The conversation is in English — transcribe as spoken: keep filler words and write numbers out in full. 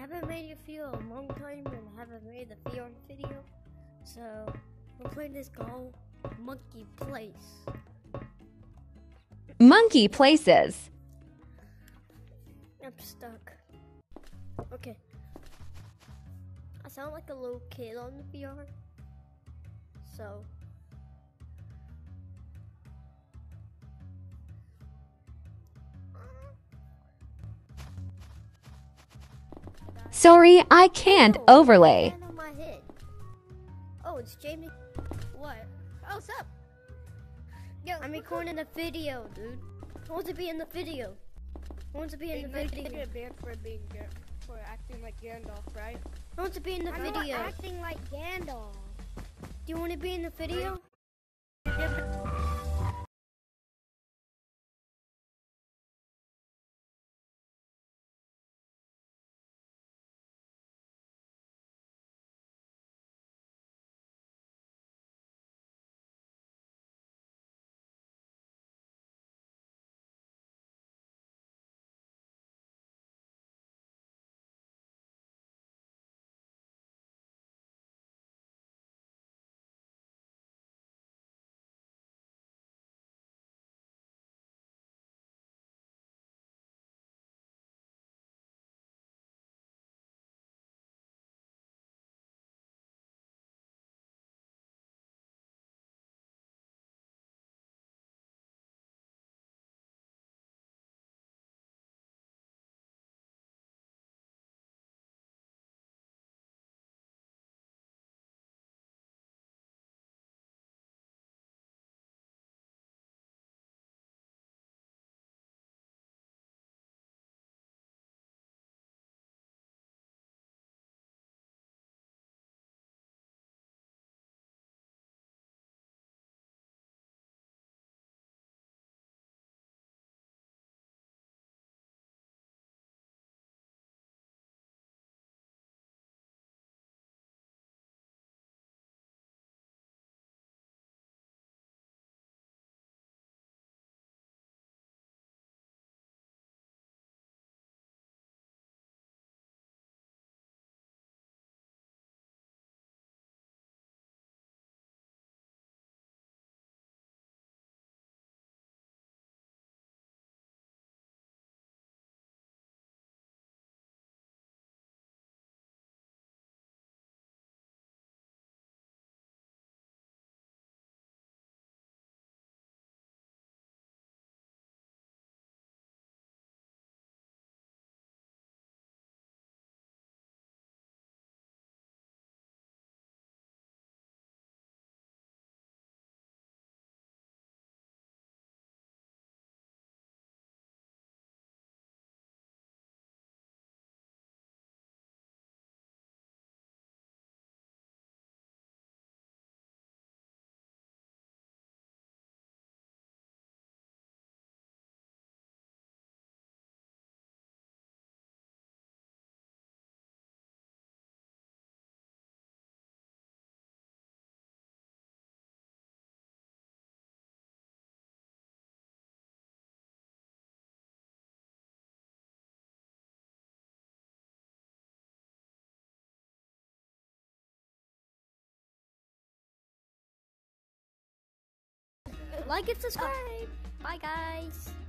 haven't made a video in a long time and I haven't made a V R video, so we're playing this called Monkey Place. Monkey Places. I'm stuck. Okay. I sound like a little kid on the V R, so Sorry, I can't Oh, overlay. hand on my head. Oh, it's Jamie. What? Oh, what's up? Yo, I'm recording a video, dude. I want to be in the video. I want to be in the video. Get banned for being for acting like Gandalf, right? I want to be in the I'm video. not acting like Gandalf. Do you want to be in the video? Like and subscribe. Bye, guys.